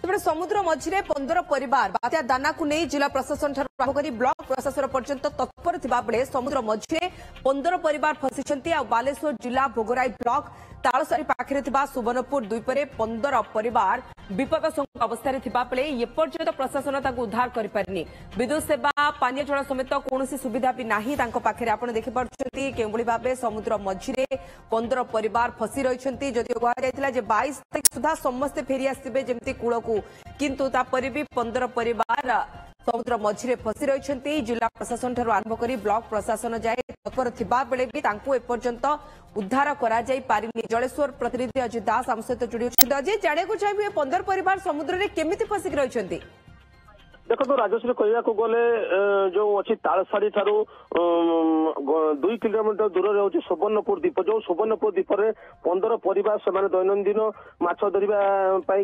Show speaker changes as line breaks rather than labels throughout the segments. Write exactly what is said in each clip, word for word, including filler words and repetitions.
तेज समुद्र मझिरे पंदर परिवार बात्या दाना को नहीं जिला प्रशासन आरंभ कर ब्लॉक प्रशासन पर्यंत तत्पर थिबा बेले समुद्र मझिरे पंदर परिवार फसिछंती आ बालेश्वर जिला भोगराई ब्लॉक तालसारी पाखरे थिबा सुवर्णपुर द्वीपरे पंदर परिवार विपदशंका अवस्था थिबा बेले एपर्यंत प्रशासन ताको उद्धार करि पारिनी। विद्युत सेवा पानीय जल समेत कोनोसी सुविधा भी नाही तांको पाखरे आपण देखि पारछंती केउबळी भाबे समुद्र मझिरे पंदर परिवार फसी रहिछंती। जदिओ कहा जायतिला जे बाईस तारिख सुधा समस्त फेरी आसिबे जेमति कूळकू किंतु तापरे भी पंदर परिवार समुद्र मझिरे फसी रहिछंती। जिला प्रशासन ठारू आरंभ करी ब्लॉक प्रशासन जाए तत्पर थिबा बेले भी तांको एपर्यंत उद्धार करा जाई पारिनी। जलेश्वर प्रतिनिधि अजित दास आम सहित जोड़ी होछंती। अजित जाणेको चाहिए पंदर परिवार समुद्र रे केमिति फसिक रहिछंती?
देखो राजश्री कहवा गले जो अच्छी तालसारी ठारू दुई किलोमीटर दूर रही सुवर्णपुर द्वीप जो सुवर्णपुर द्वीप में पंदर परिवार से दैनंदिन माछ धरवाई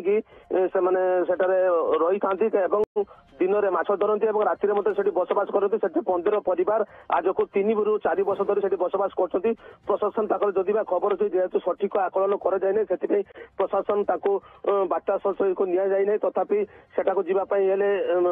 रही था दिन में माछ धरती और राति में बसवास करते पंदर परिवार आज को तीन रु चार वर्ष धरी बसवास कर प्रशासन जदि खबर अच्छी जेहेतु सठिक आकलन कर प्रशासन बार्ता को नि जाए तथापि सेटा जावाई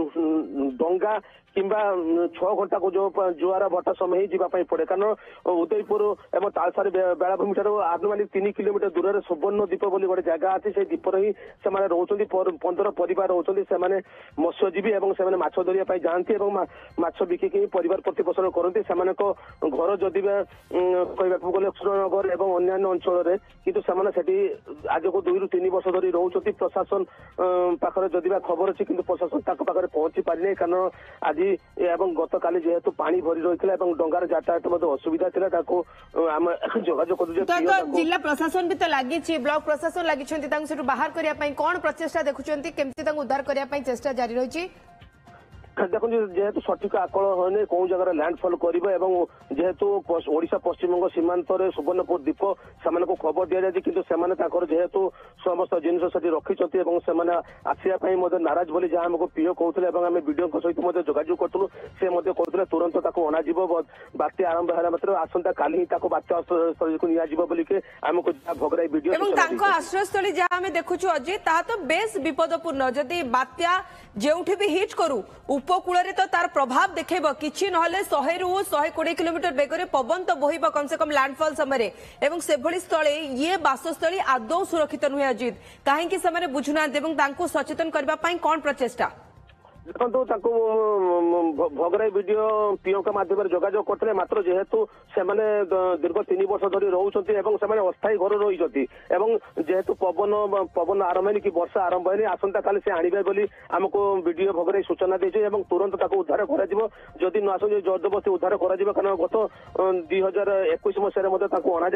डंगा किंबा छह घंटा को जो जुआर भट्टा समय ही जावाई पड़े कारण उदयपुर एवं तालसारी बेलाभूमि ठार आनुमानिक तीन किलोमीटर दूर में सुवर्ण द्वीप बोली गोटे जगह अच्छी से द्वीप ही से रोचे पंदर परिवार रोचे से मत्स्यजीवी और से माछ धरवाई जाती और माछ बिकिकी परिवार प्रतिपोषण करती से घर जदि कहवाक गले कृष्णनगर और अन्य अंचल किंतु से आज को दुई रु तीन वर्ष धरी रोचे प्रशासन पाखे जदि खबर अच्छी किंतु प्रशासन पाखे पहुंची पारि कारण आज एवं गत काली जेहेतु पानी भरी रही है डंगार यातायात असुविधा थी जोगाजोग
जिला प्रशासन भी तो लगी ब्लॉक प्रशासन लगी बाहर करने कौन प्रचेषा देखुंत केमती उद्धार करने चेष्टा जारी रही?
देखो जेहेतु सठिक आकलन होने कौ जगह लैंडफॉल कर जेहेतु ओडिशा पश्चिमबंग सीमांत सुवर्णपुर द्वीप से खबर दि जाए कि जेहेतु समस्त जिन रखी आसवाई नाराज बोली जहाँ आमको पीओ कहते आम वीडियो सहित जोगाजोग करूँ से कहते तुरंत अणाज बात्या आरंभ है मात्र आसंता काली बात्या को निके आमको भोगराई वीडियो
आश्रयस्थली जहाँ आम देखु अजित तो बेस विपदपूर्ण जदि बात्या जो भी हिट करू उपकूल तो तार प्रभाव देखेब किछि नहले सौ रु सौ बीस किलोमीटर बेगर पवन तो बोहिब कम से कम लैंडफॉल समय एवं सेभली स्थले ये बासस्थली आदौ सुरक्षित नुहे। अजित कहीं से बुझुना सचेतन करने कौन प्रचेषा?
देखो भोगराई वीडियो पीओ के माध्यम जोगाजोग करते मात्र जेहेतु से दीर्घ तीन वर्ष धरी रोचे अस्थायी घर रही जेहेतु पवन पवन आरंभ है कि वर्षा आरंभ है आसंता काली से आने बोली आमको वीडियो भोगराई सूचना देते तुरंत उद्धार करी न आस जबरदस्ती उद्धार कारण गत दुई हजार एक मसीह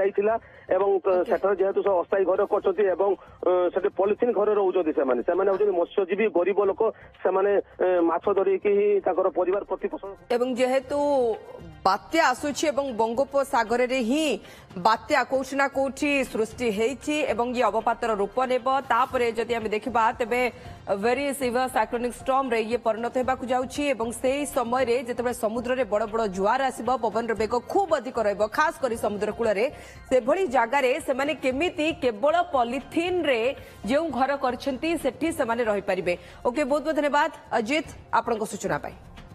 अणा जेहेतु अस्थायी घर कर पॉलिथिन घर रोचे से मत्स्यजीवी गरीब लोक से माछ धरिकी ही परिवार प्रतिपोषण
एवं जेहेतु बात्या आसुछि एवं बंगोपसागर रे ही बात्या कोठी ना कोठी सृष्टि हेछि एवं ये अवपातर रूप नेब तापरे जदि हम देखिबा तबे वेरी सिवियर साइक्लोनिक स्टॉर्म रे ये परिणत हेबाकु जाउछि एवं सेही समय रे जेतेबे समुद्र रे बड़ बड़ जुआर आसीबो पवन रे बेग खूब अधिक रहइबो खास करी समुद्र कूल रे से भली जागा रे से माने केमिति केवल पॉलिथिन रे जेउ घर करछंती सेठी से माने रहि परिबे। ओके बहुत बहुत धन्यवाद अजित आपन को सूचना पाई।